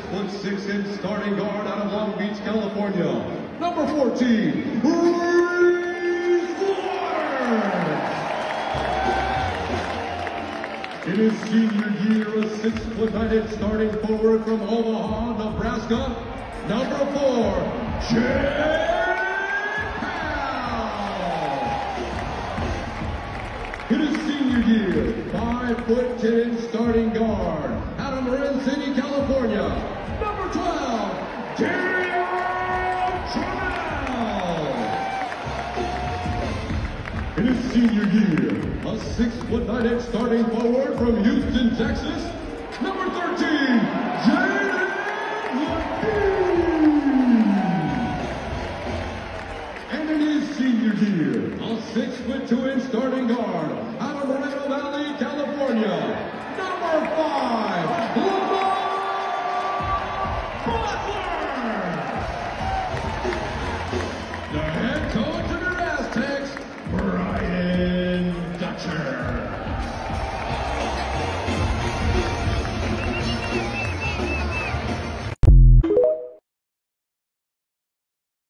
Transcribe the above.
6'6" in starting guard out of Long Beach, California. Number 14, Reese Waters. In his senior year, a 6'9" starting forward from Omaha, Nebraska. Number 4, Jay Powell. In his senior year, 5'10" starting guard out of Marin City, California. Number 12, Darian Trammell. In his senior year, a 6'9" starting forward from Houston, Texas. Number 13, Jaden Levine. And in his senior year, a 6'2" starting